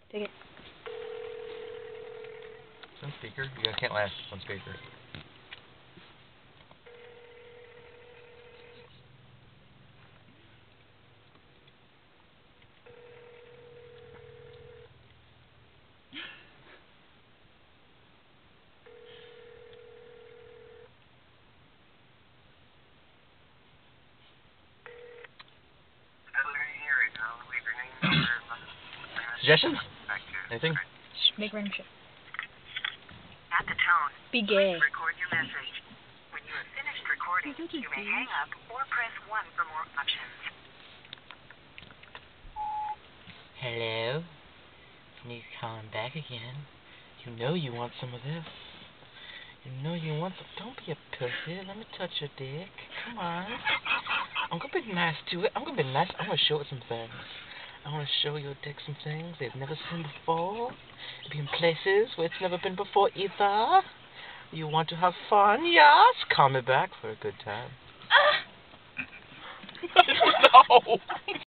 Take it. It's on speaker. You guys can't laugh. It's on speaker. Suggestions? Anything? Make random shit. At the tone, Be gay. record your message. When you have finished recording, you may hang up or press 1 for more options. Hello? Sneak calling back again. You know you want some of this. You know you want some. Don't be a pussy. Let me touch your dick. Come on. I'm gonna be nice to it. I'm gonna be nice. I'm gonna show it some things. I want to show your dick some things they've never seen before. Be in places where it's never been before either. You want to have fun? Yes. Call me back for a good time. Ah! No.